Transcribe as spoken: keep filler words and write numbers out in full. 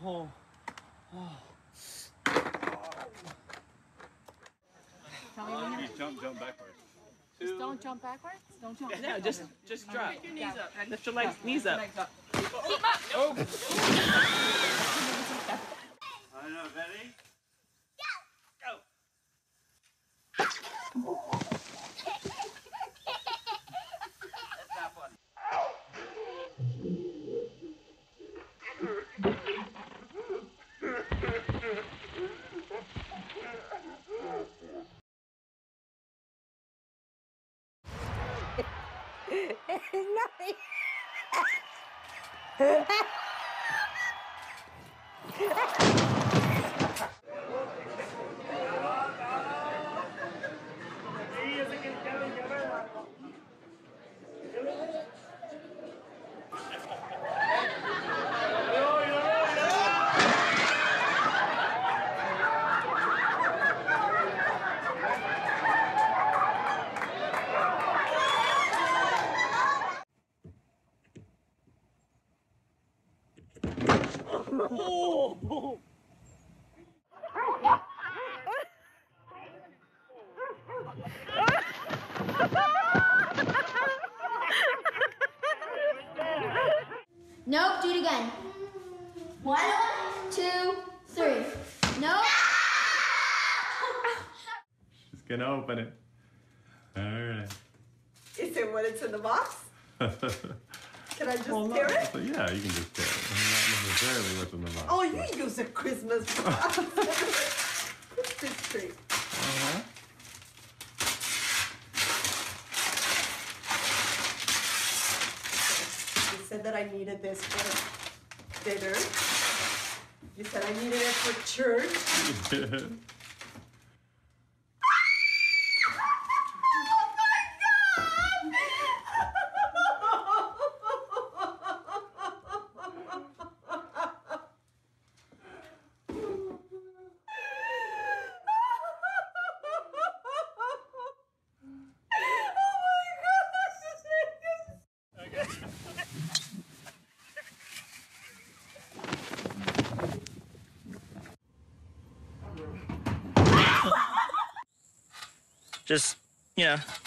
Oh. Oh. Tell me when you're... Jump, jump backwards. Just don't jump backwards. Don't jump. No, just just drop. Lift your knees up. Lift your legs, knees up. Legs up. Oh. I know, ready? Go. Go. That's not fun. Nothing. Oh! Nope, do it again. One, two, three. Nope. She's gonna open it. Alright. Is it when it's in the box? Can I just Well, tear not- it? so yeah, you can just tear it. Not necessarily what's in the box. Oh, you use a Christmas box. Christmas tree. Uh-huh. You said that I needed this for dinner. You said I needed it for church. Just, you know,